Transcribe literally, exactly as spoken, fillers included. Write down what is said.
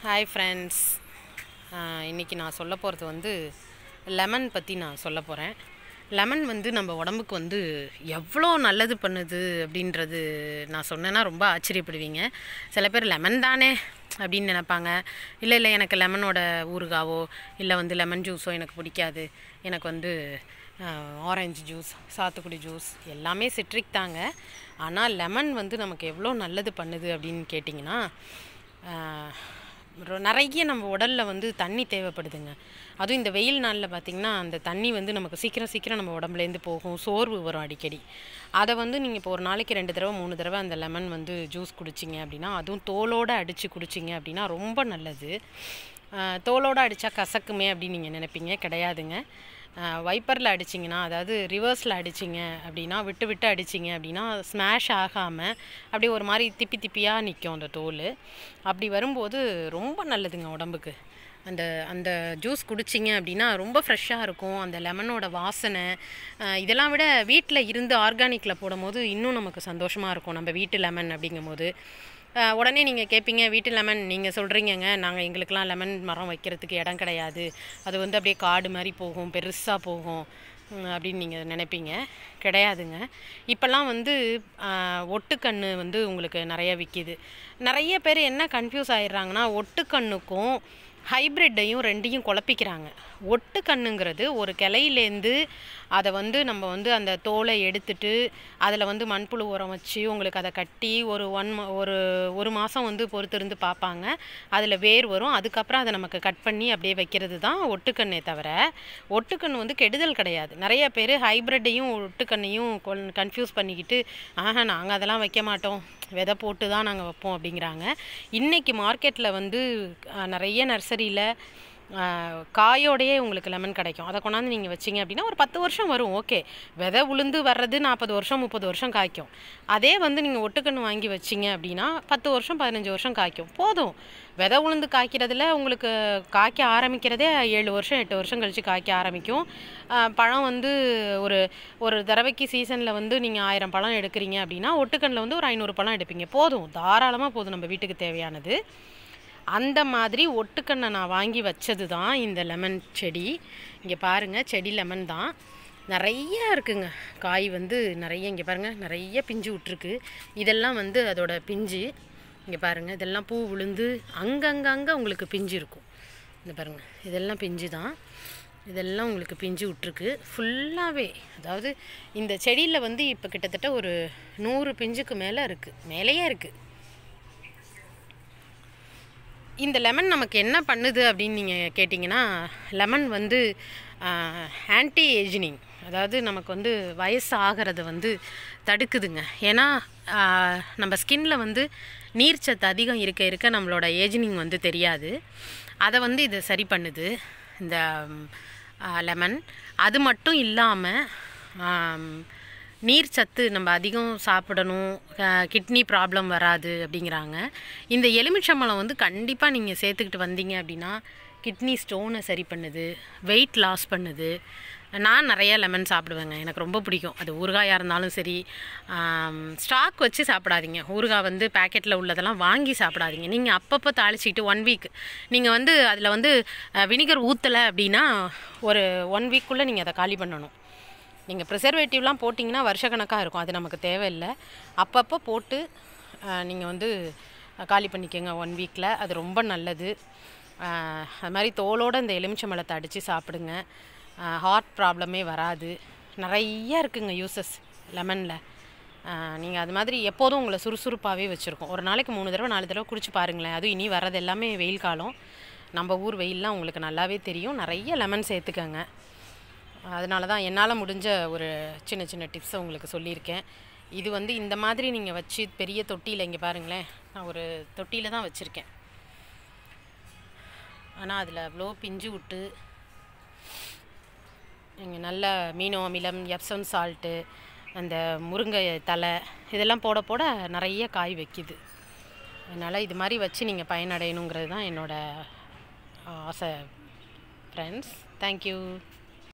Hi friends, இன்றைக்கி நான் சொல்ல போகிறது வந்து லெமன் பற்றி நான் சொல்ல போகிறேன். லெமன் வந்து நம்ம உடம்புக்கு வந்து எவ்வளோ நல்லது பண்ணுது அப்படின்றது நான் சொன்னேன்னா ரொம்ப ஆச்சரியப்படுவீங்க. சில பேர் லெமன் தானே அப்படின்னு நினைப்பாங்க. இல்லை இல்லை எனக்கு லெமனோட ஊறுகாவோ இல்லை வந்து லெமன் ஜூஸோ எனக்கு பிடிக்காது, எனக்கு வந்து ஆரஞ்சு ஜூஸ், சாத்துக்குடி ஜூஸ் எல்லாமே சிட்ரிக் தாங்க. ஆனால் லெமன் வந்து நமக்கு எவ்வளோ நல்லது பண்ணுது அப்படின்னு கேட்டிங்கன்னா, நிறைய நம்ம உடலில் வந்து தண்ணி தேவைப்படுதுங்க. அதுவும் இந்த வெயில் நாளில் பார்த்திங்கன்னா அந்த தண்ணி வந்து நமக்கு சீக்கிரம் சீக்கிரம் நம்ம உடம்புலேருந்து போகும், சோர்வு வரும் அடிக்கடி. அதை வந்து நீங்கள் இப்போ ஒரு நாளைக்கு ரெண்டு தடவை மூணு தடவை அந்த லெமன் வந்து ஜூஸ் குடிச்சிங்க அப்படின்னா, அதுவும் தோலோடு அடித்து குடிச்சிங்க அப்படின்னா ரொம்ப நல்லது. தோலோடு அடித்தா கசக்குமே அப்படின்னு நீங்கள் நினைப்பீங்க, கிடையாதுங்க. வைப்பரில் அடிச்சிங்கன்னா, அதாவது ரிவர்ஸில் அடிச்சிங்க அப்படின்னா, விட்டு விட்டு அடிச்சிங்க அப்படின்னா ஸ்மாஷ் ஆகாமல் அப்படியே ஒரு மாதிரி திப்பி திப்பியாக நிற்கும் அந்த தோல். அப்படி வரும்போது ரொம்ப நல்லதுங்க உடம்புக்கு. அந்த அந்த ஜூஸ் குடிச்சிங்க அப்படின்னா ரொம்ப ஃப்ரெஷ்ஷாக இருக்கும். அந்த லெமனோட வாசனை இதெல்லாம் விட வீட்டில் இருந்து ஆர்கானிக்கில் போடும்போது இன்னும் நமக்கு சந்தோஷமாக இருக்கும். நம்ம வீட்டு லெமன் அப்படிங்கும் போது உடனே நீங்கள் கேட்பீங்க, வீட்டு லெமன் நீங்கள் சொல்கிறீங்கங்க, நாங்கள் எங்களுக்கெலாம் லெமன் மரம் வைக்கிறதுக்கு இடம் கிடையாது, அது வந்து அப்படியே காடு மாதிரி போகும், பெருசாக போகும் அப்படின்னு நீங்கள் நினைப்பீங்க. கிடையாதுங்க. இப்போல்லாம் வந்து ஒட்டுக்கன்று வந்து உங்களுக்கு நிறைய விற்கிது. நிறைய பேர் என்ன கன்ஃபியூஸ் ஆகிடுறாங்கன்னா, ஒட்டுக்கண்ணுக்கும் ஹைப்ரிட்டையும் ரெண்டையும் குழப்பிக்கிறாங்க. ஒட்டு கண்ணுங்கிறது ஒரு கிளையிலேருந்து அதை வந்து நம்ம வந்து அந்த தோலை எடுத்துட்டு அதில் வந்து மண்புழு உரம் வச்சு உங்களுக்கு அதை கட்டி ஒரு ஒன் ஒரு ஒரு மாதம் வந்து பொறுத்திருந்து பார்ப்பாங்க. அதில் வேர் வரும். அதுக்கப்புறம் அதை நமக்கு கட் பண்ணி அப்படியே வைக்கிறது தான் ஒட்டுக்கண்ணே தவிர ஒட்டுக்கண்ணு வந்து கெடுதல் கிடையாது. நிறைய பேர் ஹைப்ரிட்டையும் ஒட்டுக்கண்ணையும் கன்ஃபியூஸ் பண்ணிக்கிட்டு, ஆஹா நாங்கள் அதெல்லாம் வைக்க மாட்டோம், விதை போட்டு தான் நாங்கள் வைப்போம் அப்படிங்கிறாங்க. இன்றைக்கி மார்க்கெட்டில் வந்து நிறைய நர்சரியில் காயோடையே உங்களுக்கு லெமன் கிடைக்கும். அதை கொண்டாந்து நீங்கள் வச்சிங்க அப்படின்னா ஒரு பத்து வருஷம் வரும். ஓகே, விதை உளுந்து வர்றது நாற்பது வருஷம் முப்பது வருஷம் காய்க்கும். அதே வந்து நீங்கள் ஒட்டுக்கன்று வாங்கி வச்சிங்க அப்படின்னா பத்து வருஷம் பதினஞ்சு வருஷம் காய்க்கும். போதும். விதை உளுந்து காய்க்கிறதுல உங்களுக்கு காய்க்க ஆரம்பிக்கிறதே ஏழு வருஷம் எட்டு வருஷம் கழித்து காய்க்க ஆரம்பிக்கும். பழம் வந்து ஒரு ஒரு தடவைக்கு சீசனில் வந்து நீங்கள் ஆயிரம் பழம் எடுக்கிறீங்க அப்படின்னா ஒட்டுக்கண்ணில் வந்து ஒரு ஐநூறு பழம் எடுப்பீங்க. போதும், தாராளமாக போதும் நம்ம வீட்டுக்கு தேவையானது. அந்த மாதிரி ஒட்டுக்கண்ணை நான் வாங்கி வச்சது தான் இந்த லெமன் செடி. இங்கே பாருங்கள், செடி லெமன் தான் நிறைய இருக்குங்க. காய் வந்து நிறைய, இங்கே பாருங்கள் நிறைய பிஞ்சு விட்ருக்கு. இதெல்லாம் வந்து அதோட பிஞ்சு. இங்கே பாருங்கள், இதெல்லாம் பூ விழுந்து அங்கங்கங்கே உங்களுக்கு பிஞ்சு இருக்கும். இந்த பாருங்கள், இதெல்லாம் பிஞ்சு தான். இதெல்லாம் உங்களுக்கு பிஞ்சு விட்ருக்கு ஃபுல்லாகவே. அதாவது இந்த செடியில் வந்து இப்போ கிட்டத்தட்ட ஒரு நூறு பிஞ்சுக்கு மேலே இருக்குது, மேலேயே இருக்குது. இந்த லெமன் நமக்கு என்ன பண்ணுது அப்படின்னு நீங்கள் கேட்டிங்கன்னா, லெமன் வந்து ஆன்டி ஏஜினிங், அதாவது நமக்கு வந்து வயசு ஆகிறத வந்து தடுக்குதுங்க. ஏன்னா நம்ம ஸ்கின்னில் வந்து நீர்ச்சத்து அதிகம் இருக்க இருக்க நம்மளோட ஏஜினிங் வந்து தெரியாது. அதை வந்து இது சரி பண்ணுது இந்த லெமன். அது மட்டும் இல்லாமல் நீர் சத்து நம்ம அதிகம் சாப்பிடணும், கிட்னி ப்ராப்ளம் வராது அப்படிங்கிறாங்க. இந்த எலுமிச்சம்பழம் வந்து கண்டிப்பாக நீங்கள் சேர்த்துக்கிட்டு வந்தீங்க அப்படின்னா கிட்னி ஸ்டோனை சரி பண்ணுது, வெயிட் லாஸ் பண்ணுது. நான் நிறையா லெமன் சாப்பிடுவேங்க, எனக்கு ரொம்ப பிடிக்கும். அது ஊறுகாயாக இருந்தாலும் சரி. ஸ்டாக் வச்சு சாப்பிடாதீங்க. ஊறுகாய் வந்து பேக்கெட்டில் உள்ளதெல்லாம் வாங்கி சாப்பிடாதீங்க. நீங்கள் அப்பப்போ தாளிச்சிக்கிட்டு ஒன் வீக் நீங்கள் வந்து அதில் வந்து வினிகர் ஊற்றலை அப்படின்னா ஒரு ஒன் வீக்குள்ளே நீங்கள் அதை காலி பண்ணணும். நீங்கள் ப்ரிசர்வேட்டிவ்லாம் போட்டிங்கன்னா வருஷக்கணக்காக இருக்கும், அது நமக்கு தேவையில்லை. அப்பப்போ போட்டு நீங்கள் வந்து காலி பண்ணிக்கோங்க ஒன் வீக்கில். அது ரொம்ப நல்லது. அது மாதிரி தோலோடு இந்த எலுமிச்சம்பழத்தை அடித்து சாப்பிடுங்க, ஹார்ட் ப்ராப்ளமே வராது. நிறைய இருக்குங்க யூசஸ் லெமனில். நீங்கள் அது மாதிரி எப்போதும் உங்களை சுறுசுறுப்பாகவே வச்சுருக்கோம். ஒரு நாளைக்கு மூணு தடவை நாலு தடவை குடிச்சு பாருங்களேன். அதுவும் இனி வர்றது எல்லாமே வெயில் காலம், நம்ம ஊர் வெயிலெலாம் உங்களுக்கு நல்லாவே தெரியும். நிறைய லெமன் சேர்த்துக்கங்க. அதனால தான் என்னால் முடிஞ்ச ஒரு சின்ன சின்ன டிப்ஸை உங்களுக்கு சொல்லியிருக்கேன். இது வந்து இந்த மாதிரி நீங்கள் வச்சு பெரிய தொட்டியில், இங்கே பாருங்களேன், நான் ஒரு தொட்டியில் தான் வச்சுருக்கேன். ஆனால் அதில் அவ்வளோ பிஞ்சு விட்டு இங்கே நல்ல மீனோ அமிலம், எப்சம் சால்ட்டு, அந்த முருங்கை தலை இதெல்லாம் போட போட நிறைய காய் வைக்கிது. அதனால் இது மாதிரி வச்சு நீங்கள் பயனடையணுங்கிறது தான் என்னோடய ஆசை ஃப்ரெண்ட்ஸ். தேங்க்யூ.